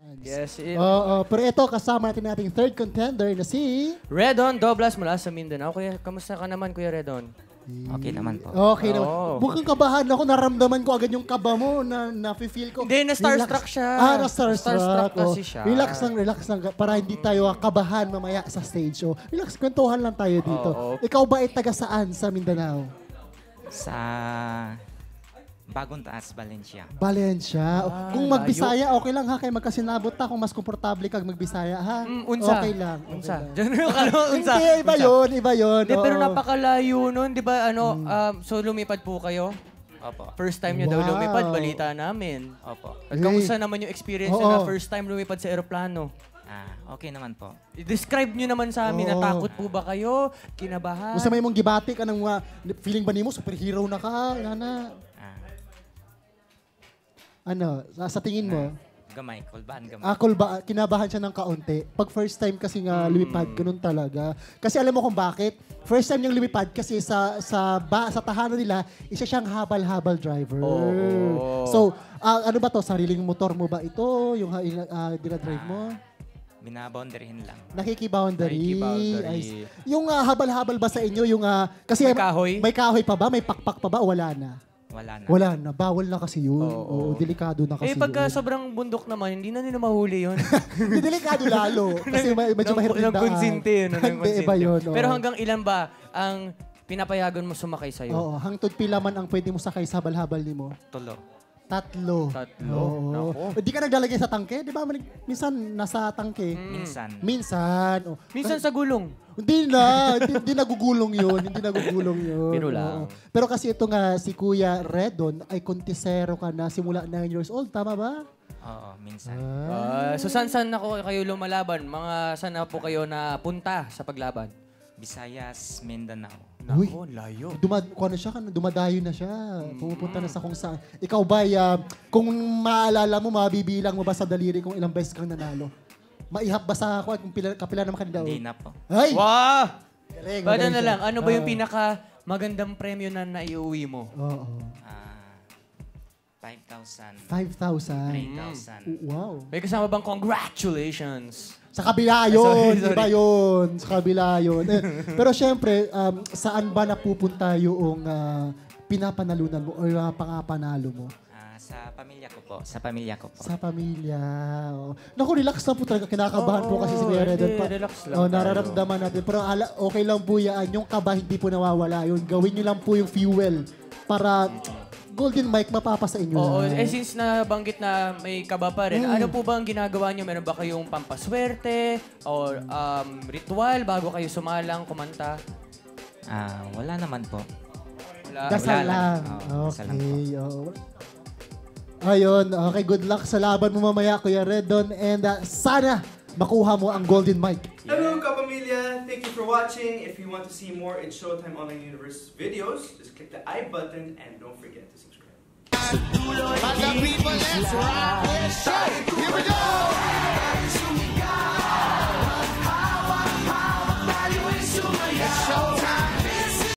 Yes. Oo, pero ito, kasama natin ating third contender na si... Redon Doblas mula sa Mindanao. Kuya, kamusta ka naman, Kuya Redon? Okay naman po. Okay naman. Mukhang kabahan ako. Naramdaman ko agad yung kaba mo na nafe-feel ko. Hindi, na-starstruck siya. Na-starstruck kasi siya. Relax lang. Para hindi tayo kabahan mamaya sa stage. Relax, kwentuhan lang tayo dito. Ikaw ba ay taga saan sa Mindanao? Sa Bagong Taas, Valencia. Valencia. Kung magbisaya, okay lang ha. Kaya magkasinabot ta. Kung mas komportable kag magbisaya ha. Unsa. Okay lang. Unsa. Unsa. Hindi, iba yun. Pero napakalayo nun. Di ba, so lumipad po kayo? Opo. First time nyo daw lumipad, balita namin. Opo. Kamusta naman yung experience na first time lumipad sa aeroplano? Okay naman po. I-describe nyo naman sa amin, natakot po ba kayo? Kinabahan? Gusto may mong gibati ka ng feeling ba nimo superhero na ka? Ano, sa tingin mo? Gamay, kulbahan gamay. Kinabahan siya ng kaunti. Pag first time kasi nga lumipad, ganun talaga. Kasi alam mo kung bakit? First time niyang lumipad kasi sa tahanan nila, isa siyang habal-habal driver. So, ano ba to? Sariling motor mo ba ito? Yung dinadrive mo? Binaboundaryhin lang. Nakiki-boundary. Yung habal-habal ba sa inyo? Yung, kasi may kahoy? May kahoy pa ba? May pakpak pa ba? Wala na. Wala na. Bawal na kasi yun. Delikado na kasi pagka sobrang bundok naman, hindi na nila mahuli yun. Delikado lalo. Kasi medyo mahirap yung daan. Konsinte yun. Iba yun. Pero hanggang ilan ba ang pinapayagan mo sumakay sa'yo? Oo. Hangtod pila man ang pwede mo sakay sa habal-habal ni mo? Tatlo. Hindi ka naglalagay sa tangke? Di ba? Minsan nasa tangke. Minsan. Minsan sa gulong. Hindi na. Hindi nagugulong yun. Pero lang. Pero kasi ito nga, si Kuya Redon ay kontisero ka na simula 9 years old. Tama ba? Oo, minsan. So saan na kayo lumalaban? Saan na po kayo napunta sa paglaban? Visayas, Mindanao. Nako, layo. Dumadayo na siya. Pumupunta na sa kung saan. Ikaw ba, kung maalala mo, mabibilang mo ba sa daliri kung ilang beses kang nanalo? Maihap ba sa ako at kung kapila naman kanila? Hindi na po. Ay! Wow! Bada na lang, ano ba yung pinaka magandang premyo na naiuwi mo? 5,000. 5,000. 3,000. Wow. May kasama bang congratulations? Sa kabila yun. Sorry. Iba yun. Sa kabila yun. Pero syempre, saan ba napupunta yung pinapanalunan mo o pangapanalo mo? Sa pamilya ko po. Sa pamilya. Naku, relax lang po talaga. Kinakabahan po kasi si Kuya Redon. Relax lang. Nararamdaman natin. Pero okay lang po yan. Yung kaba hindi po nawawala yun. Gawin nyo lang po yung fuel para Golden Mic mapapa sa inyo. Since nabanggit na may kaba pa rin, ano po ba ang ginagawa nyo? Meron ba kayong pampaswerte or ritual bago kayo sumalang, kumanta? Wala naman po. Dasal lang. Okay. Ayun. Okay, good luck sa laban mo mamaya, Kuya Redon. And sana makuha mo ang Golden Mic. Hello, Kapamilya. Thank you for watching. If you want to see more in Showtime Online Universe videos, just click the I button and don't forget to subscribe.